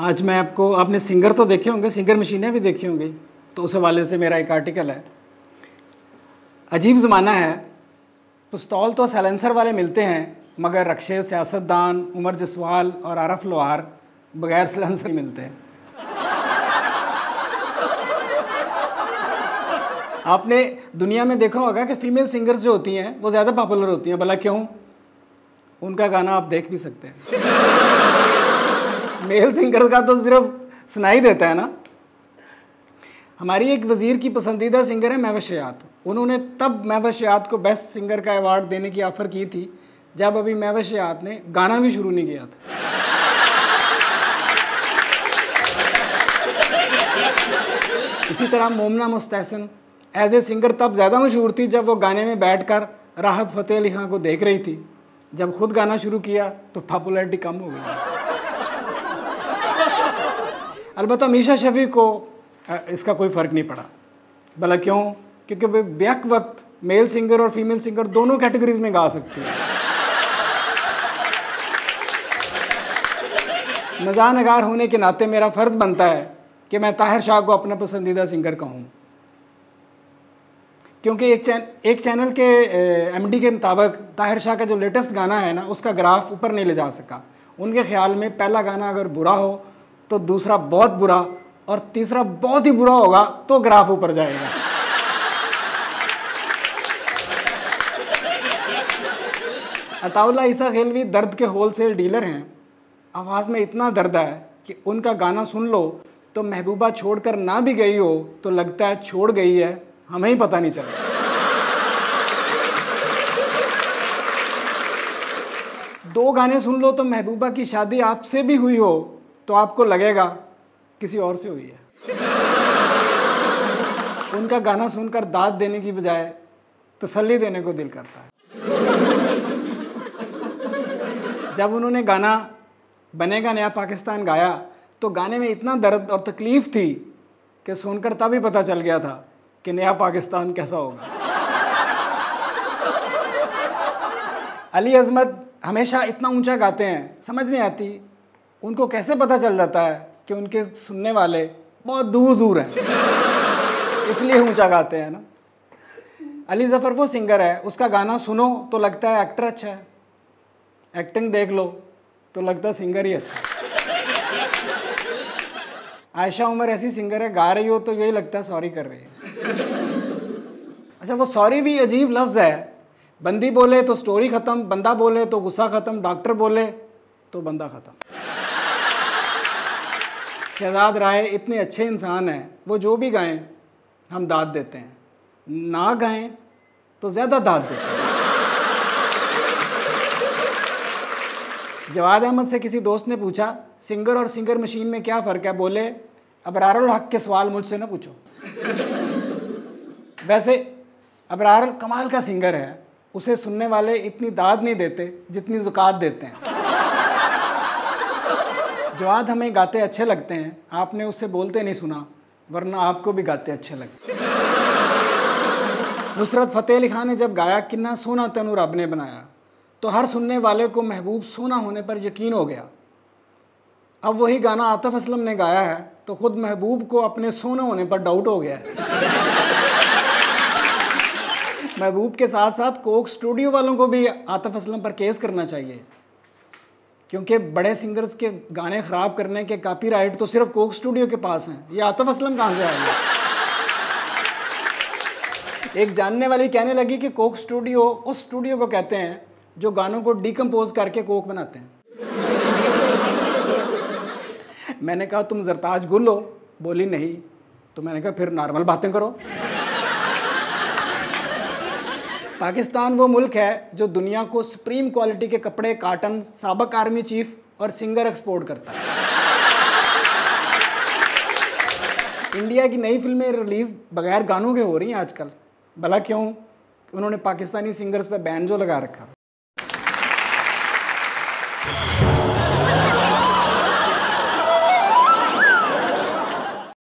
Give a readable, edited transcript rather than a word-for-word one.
आज मैं आपको, आपने सिंगर तो देखे होंगे, सिंगर मशीनें भी देखी होंगी, तो उस हवाले से मेरा एक आर्टिकल है। अजीब ज़माना है, पिस्तौल तो साइलेंसर वाले मिलते हैं, मगर रक्षे सियासतदान उमर जसवाल और आरफ लोहार बगैर साइलेंसर मिलते हैं। आपने दुनिया में देखा होगा कि फ़ीमेल सिंगर्स जो होती हैं वो ज़्यादा पॉपुलर होती हैं। भला क्यों? उनका गाना आप देख भी सकते हैं। मेल सिंगर्स का तो सिर्फ सुनाई देता है ना। हमारी एक वज़ीर की पसंदीदा सिंगर है महवश हयात। उन्होंने तब महवश हयात को बेस्ट सिंगर का अवार्ड देने की ऑफ़र की थी जब अभी महवश हयात ने गाना भी शुरू नहीं किया था। इसी तरह मोमना मुस्तहसन एज ए सिंगर तब ज़्यादा मशहूर थी जब वो गाने में बैठकर राहत फ़तेह अली खान को देख रही थी। जब खुद गाना शुरू किया तो पॉपुलैरिटी कम हो गई। अलबत्ता मीशा शफ़ी को इसका कोई फ़र्क नहीं पड़ा। भला क्यों? क्योंकि वे बेक वक्त मेल सिंगर और फीमेल सिंगर दोनों कैटेगरीज में गा सकती हैं। मज़ाह नगार होने के नाते मेरा फ़र्ज़ बनता है कि मैं ताहिर शाह को अपना पसंदीदा सिंगर कहूँ, क्योंकि एक चैनल के एमडी के मुताबिक ताहिर शाह का जो लेटेस्ट गाना है ना, उसका ग्राफ ऊपर नहीं ले जा सका। उनके ख्याल में पहला गाना अगर बुरा हो तो दूसरा बहुत बुरा और तीसरा बहुत ही बुरा होगा तो ग्राफ ऊपर जाएगा। अताउल्लाह ईसा खेलवी दर्द के होलसेल डीलर हैं। आवाज़ में इतना दर्द है कि उनका गाना सुन लो तो महबूबा छोड़कर ना भी गई हो तो लगता है छोड़ गई है, हमें ही पता नहीं चला। दो गाने सुन लो तो महबूबा की शादी आपसे भी हुई हो तो आपको लगेगा किसी और से हुई है। उनका गाना सुनकर दाद देने की बजाय तसल्ली देने को दिल करता है। जब उन्होंने गाना बनेगा नया पाकिस्तान गाया तो गाने में इतना दर्द और तकलीफ़ थी कि सुनकर तभी पता चल गया था कि नया पाकिस्तान कैसा होगा। अली अज़मत हमेशा इतना ऊंचा गाते हैं, समझ नहीं आती उनको कैसे पता चल जाता है कि उनके सुनने वाले बहुत दूर दूर हैं, इसलिए ऊंचा गाते हैं ना। अली ज़फ़र वो सिंगर है, उसका गाना सुनो तो लगता है एक्टर अच्छा है, एक्टिंग देख लो तो लगता है सिंगर ही अच्छा है। आयशा उमर ऐसी सिंगर है, गा रही हो तो यही लगता है सॉरी कर रही है। अच्छा, वो सॉरी भी अजीब लफ्ज़ है। बंदी बोले तो स्टोरी ख़त्म, बंदा बोले तो गुस्सा ख़त्म, डॉक्टर बोले तो बंदा ख़त्म। शहजाद राय इतने अच्छे इंसान हैं, वो जो भी गाएं हम दाद देते हैं, ना गाएं तो ज़्यादा दाद देते हैं। जवाद अहमद से किसी दोस्त ने पूछा सिंगर और सिंगर मशीन में क्या फ़र्क है? बोले अबरारुल हक के सवाल मुझसे ना पूछो। वैसे अबरार कमाल का सिंगर है, उसे सुनने वाले इतनी दाद नहीं देते जितनी ज़ुकात देते हैं। जवाद हमें गाते अच्छे लगते हैं, आपने उससे बोलते नहीं सुना, वरना आपको भी गाते अच्छे लगते। नुसरत फ़तेह अली खान ने जब गाया किन्ना सोना तैनू रब ने बनाया, तो हर सुनने वाले को महबूब सोना होने पर यकीन हो गया। अब वही गाना आतिफ असलम ने गाया है तो खुद महबूब को अपने सोना होने पर डाउट हो गया है। महबूब के साथ साथ कोक स्टूडियो वालों को भी आतिफ असलम पर केस करना चाहिए, क्योंकि बड़े सिंगर्स के गाने ख़राब करने के कॉपीराइट तो सिर्फ कोक स्टूडियो के पास हैं। ये आतिफ असलम कहाँ से आएगा? एक जानने वाली कहने लगी कि कोक स्टूडियो उस स्टूडियो को कहते हैं जो गानों को डिकम्पोज करके कोक बनाते हैं। मैंने कहा तुम जरताज गुल हो? बोली नहीं। तो मैंने कहा फिर नॉर्मल बातें करो। पाकिस्तान वो मुल्क है जो दुनिया को सुप्रीम क्वालिटी के कपड़े, काटन, साबक आर्मी चीफ और सिंगर एक्सपोर्ट करता है। इंडिया की नई फिल्में रिलीज़ बगैर गानों के हो रही हैं आजकल। भला क्यों? उन्होंने पाकिस्तानी सिंगर्स पे बैन जो लगा रखा।